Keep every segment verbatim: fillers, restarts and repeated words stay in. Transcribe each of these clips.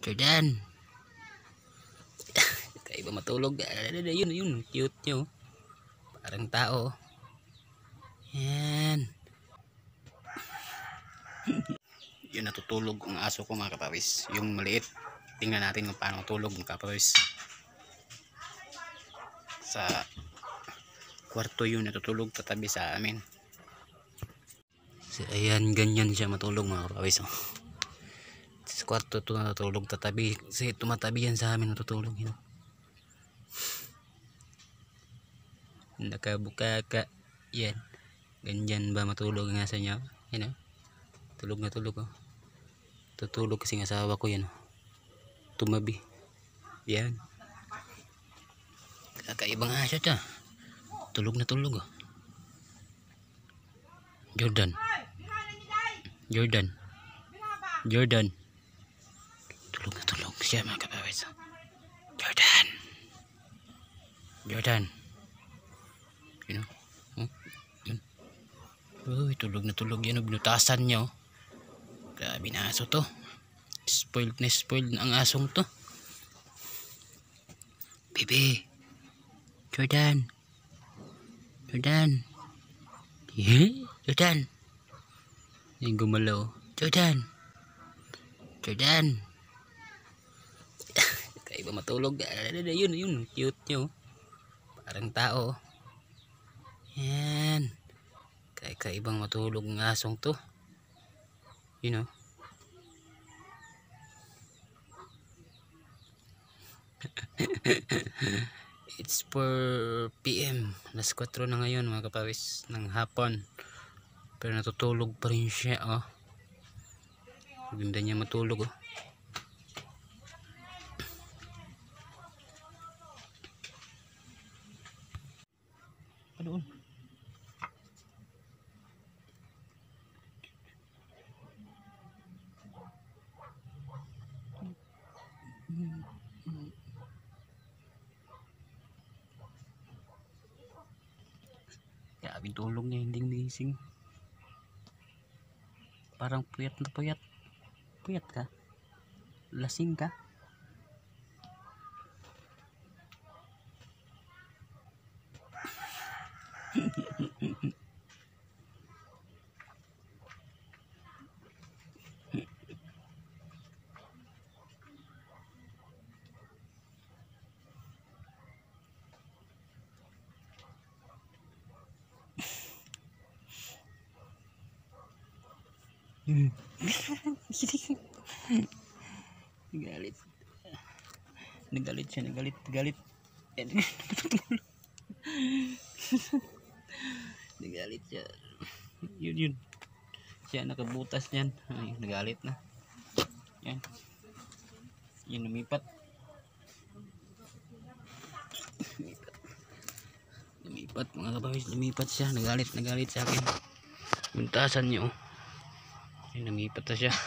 Jordan. Kaiba matulog. Ada yun, yun. Cute nyo. Parang tao. Yan. Yun, natutulog ang aso ko mga kapawis. Yung maliit. Tingnan natin kung paano matulog mga kapawis. Sa kwarto yun natutulog, tatabi sa amin. So, ayan, ganyan siya matulog mga kapawis. Oh. Sa kwarto ito natutulog, tatabi. Kasi tumatabi yan sa amin natutulog. You know? Nakabuka ka. Yan. Ganyan ba matulog nga sa niya? Yan oh. Tulog na tulog oh. Tutulog kasi ng asawa ko yan oh. Tumabi. Yan. Kakaibang aso ito. Tulog na tulog oh. Jordan. Jordan. Jordan. Tulog na tulog siya mga kapawis. Jordan. Jordan. You know? Oh, yun. Uy, tulog na tulog yan. Binutasan niya oh. Grabe na aso to. Spoiled na spoiled ang asong to. Bebe. Jordan. Jordan. Yeah? Jordan. Yung gumalaw. Jordan. Jordan. Kaiba matulog. Yun, yun. Cute nyo. Parang tao. Yan. Kaya-kaibang matulog ng asong to. You know. It's four p m Alas kwatro na ngayon mga kapawis ng hapon. Pero natutulog pa rin siya oh. Ganda niya matulog oh. Doon. Grabing tulog niya, hindi gising. Parang puyat na puyat. Puyat ka? Lasing ka? Nagalit. Nagalit siya, nagalit, nagalit. Nagalit siya. Yun yun. Siya nakabutas niyan. Ay, nagalit na. Yan. Yan lumipat. Lumipat. Lumipat mga kapawis, lumipat siya. Nagalit, nagalit sa akin. Buntasan niyo. Yan, lumipat na siya.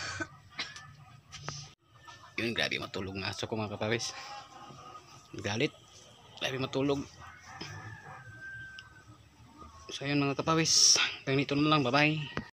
Yun, grabe matulog na aso ko mga kapawis. Galit. Grabe matulog. So yun mga kapawis. Ganito na lang. Bye bye.